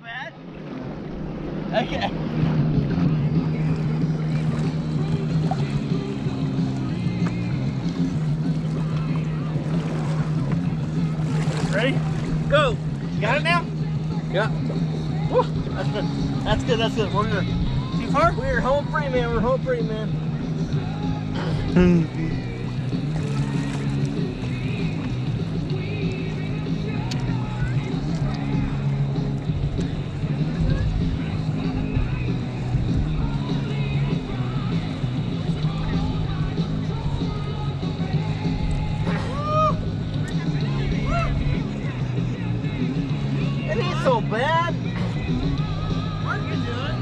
bad. Okay. Ready? Go. You got it now? Yeah. Woo, that's good. That's good. That's good. We're good. Too far? We're home free, man. We're home free, man. It ain't so bad. What are you doing?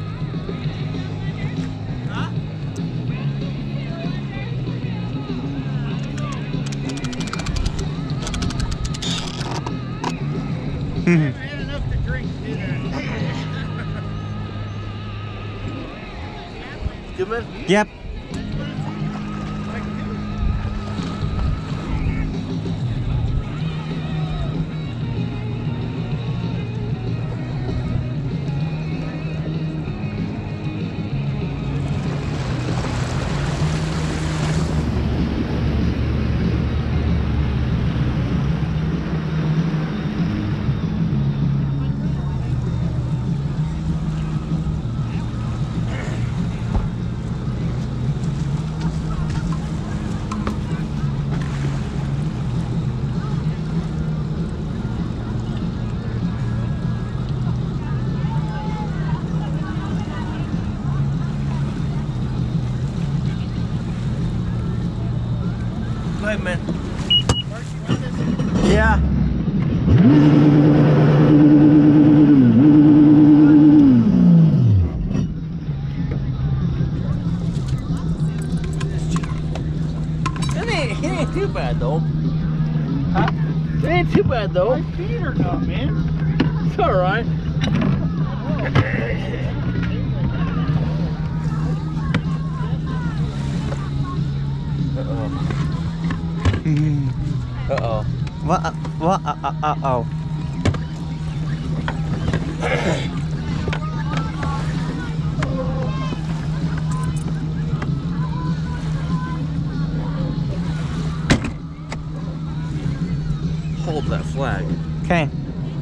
Huh? I had enough to drink to do that. Good man? Yep. Go ahead, man. Yeah. It ain't too bad though. Huh? It ain't too bad though. My feet are numb, man. It's alright. Uh-oh. What? What? Uh-oh. Hold that flag. Okay.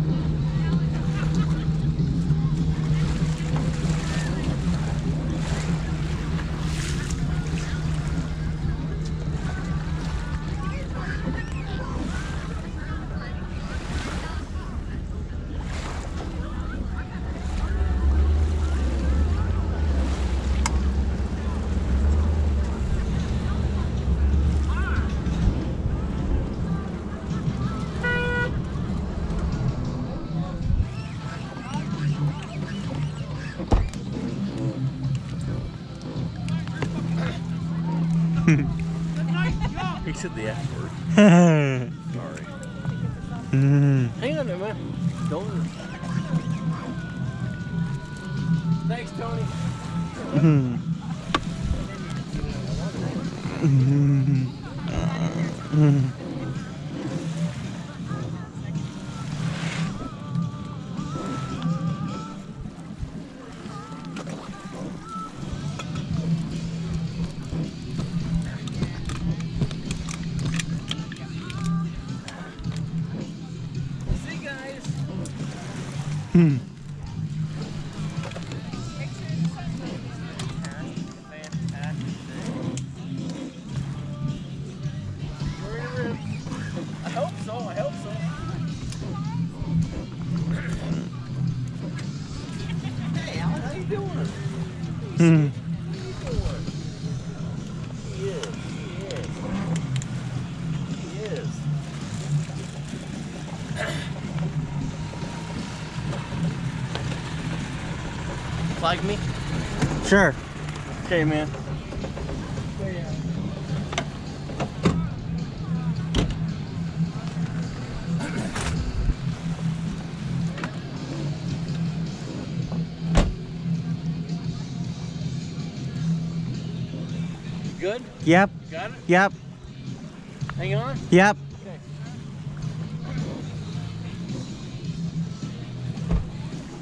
He said the F word. Sorry. Hang on there, man. Don't. Thanks, Tony. See, guys. I hope so. I hope so. Hey, Alan, how you doing? He is. He is. Flag me? Sure. Okay, man. Good? Yep. Got it? Yep. Hang on. Yep. Okay.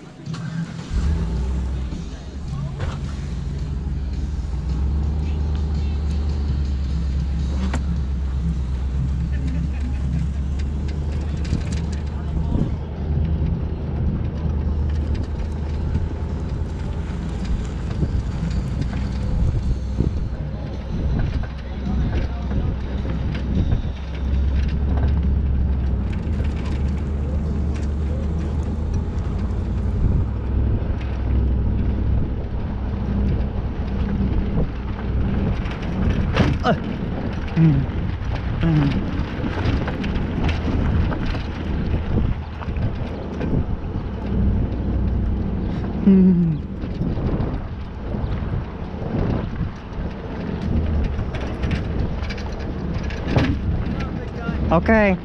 Okay.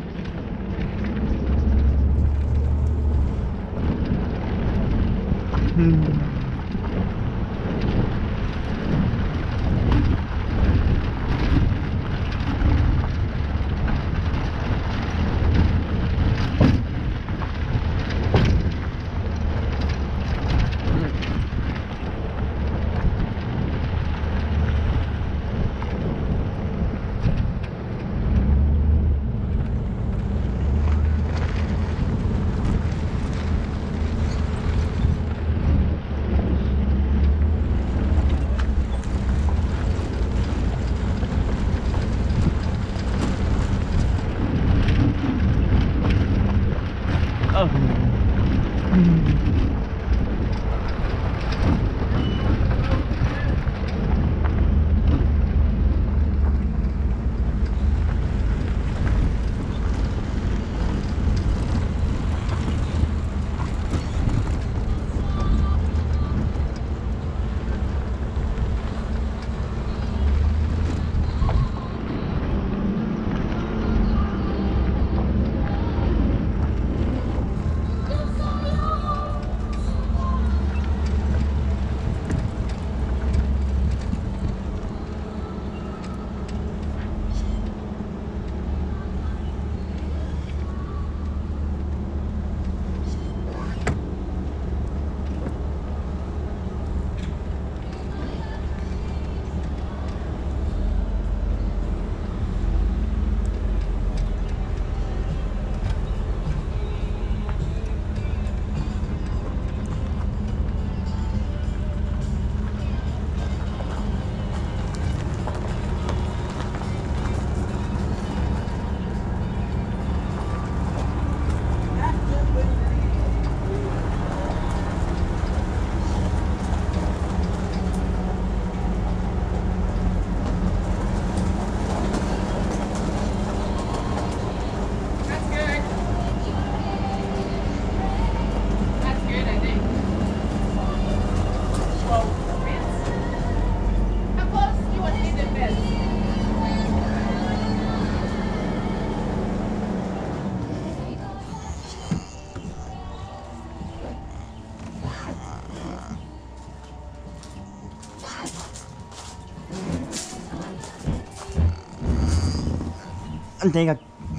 I think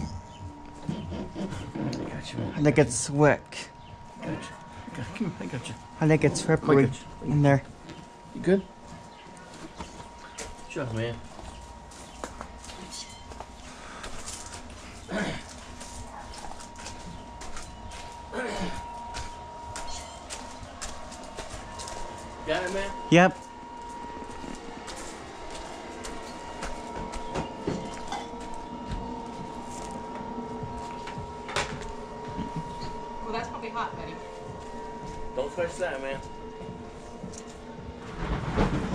I think it's wick. I got you. I think it's ripply in there. You good? Good job, man. Got it, man? Yep. Well, that's probably hot, buddy. Don't touch that, man.